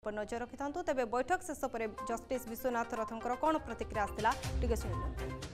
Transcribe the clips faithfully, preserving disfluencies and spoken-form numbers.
नजर रखि था तेज बैठक शेष पर जस्टिस विश्वनाथ रथंकर कौन प्रतिक्रिया आसला टिके सुनिलु।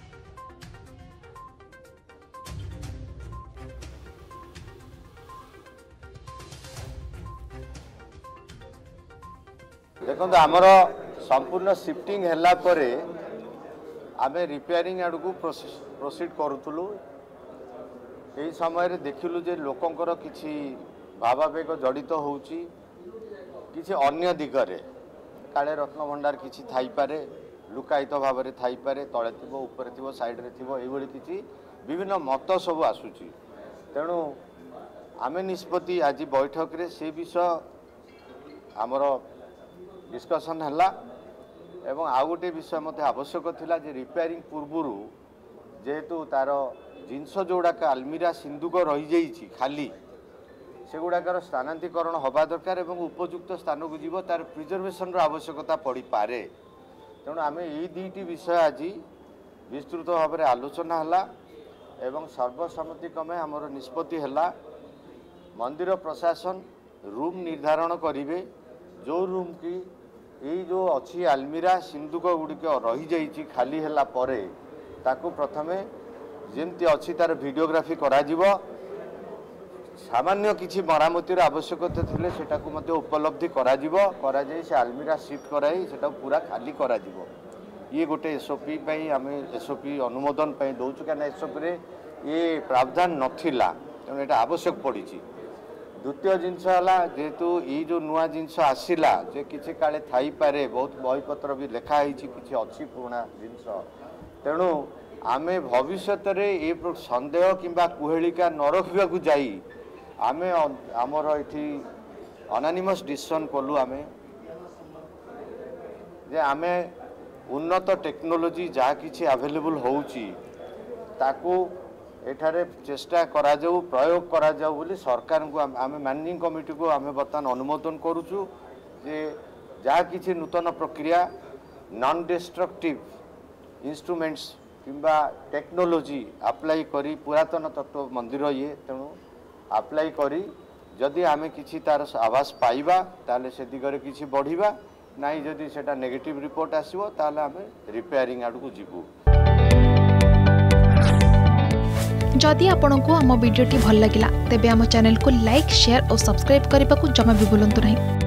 देखो आमर संपूर्ण शिफ्टिंग हैला परे आमे रिपेयरिंग आड़ को प्रोसीड करूँ यही समय देखिलु जे लोकंकर किछि भावावेग जड़ित होउची किछि अन्य दिगरे काले रत्न भंडार किछि थाई पारे लुकायित भाव में थाई पारे तले थिबो ऊपर थिबो साइड रे थिबो एई भली किछि विभिन्न मत सब आसुची तेणु आमे निष्पत्ति आज बैठक रे से विषय आमर डिस्कशन हैला एवं आउ गोटे विषय मत आवश्यक थिला जे रिपेयरिंग पूर्वरु जेहेतु तार जिनस जोड़ाक आलमीरा सिंधुक रही जाइछि खाली सेगुड़ाकर स्थानांतरीकरण हवा दरकार एवं उपयुक्त स्थान को जीव तार प्रिजर्वेशन आवश्यकता पड़ पारे तेणु आम यही दुईटी विषय आज विस्तृत भाव में आलोचना है एवं सर्वसम्मतिक्रमे आमर निष्पत्ति है मंदिर प्रशासन रूम निर्धारण करेंगे जो रूम की यही जो अच्छी आलमीरा सिंधुक गुड़िक रही जाइछि खाली है परे ताकू प्रथमे जेमती अच्छी तार वीडियोग्राफी करा जीवो सामान्य किछि मरामतिर आवश्यकता थिले सेटा को मते उपलब्धि करा जीवो करा जाई से आलमीरा शिफ्ट कराई सेटा पूरा खाली करा जीवो ये गोटे एसओपी पई आमे एसओपी अनुमोदन पई दोछु काना एसओपी रे ये प्रावधान नथिला तेणु एटा आवश्यक पड़िछि। द्वितीय जिनस हला जेहेतु ये जो नुआ जिनस आसिला जे किछि काले थाई पारे बहुत बहीपत्र भी लिखा होइछि किछि अछि पुराना जिनस तेणु आमे भविष्यत रे ए संदेह किंबा कुहेलिका न रखिबा को जाई आमे आमर एठी अनानिमस डिसीजन कलु आमे जे आमे उन्नत टेक्नोलोजी जहाँ किछि अवेलेबल होउची ताकू एठारे चेष्टा करा जाऊ प्रयोग करा जाऊ बोली सरकार को आमे मैनेजिंग कमिटी को आमे बर्तमान अनुमोदन करूछु जे जहाँ किछि नूतन प्रक्रिया नॉन डिस्ट्रक्टिव इंस्ट्रूमेंट्स किंबा टेक्नोलोजी अप्लाई करी पुरातन तत्व मंदिर ये तेणु अप्लाई करी जदि आमे किछि तार आवास पाइबा ताले से दिगरे किछि बढ़िबा नाई जदि सेटा नेगेटिव रिपोर्ट आसीबो ताले आमे रिपेयरिंग आडू को जीवु। जदि आपंक आम भिडी भल लगा तेब आम चैनल को लाइक शेयर और सब्सक्राइब करने को जमा भी भूलु नहीं।